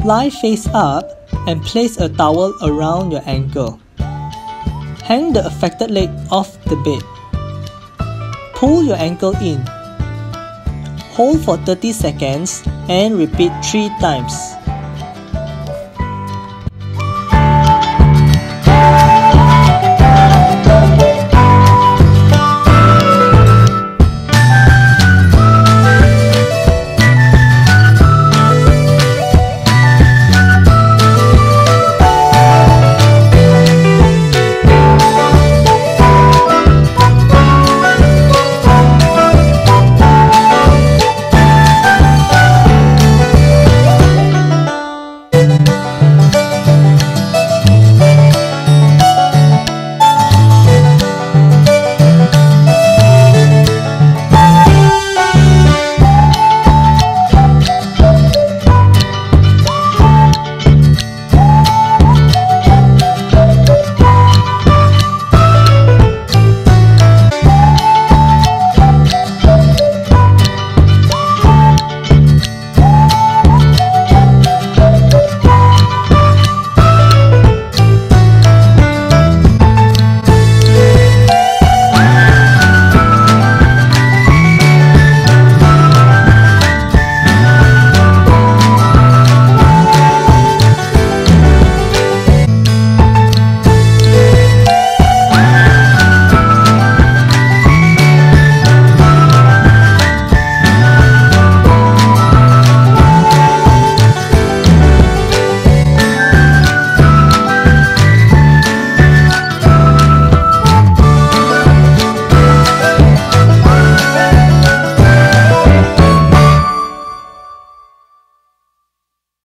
Lie face up and place a towel around your ankle. Hang the affected leg off the bed. Pull your ankle in. Hold for 30 seconds and repeat 3 times.